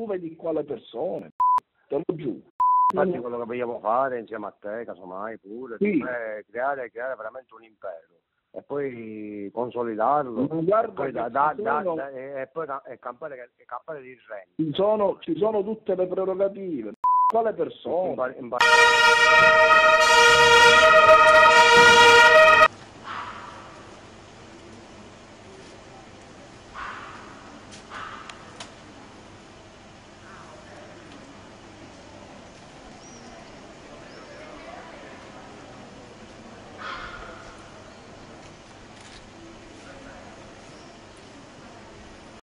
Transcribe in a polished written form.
tu vedi quale persone, te lo giuro. Infatti quello che vogliamo fare insieme a te, casomai pure, Sì. è creare veramente un impero e poi consolidarlo Guarda e poi campare di renti. ci sono tutte le prerogative, quale persone?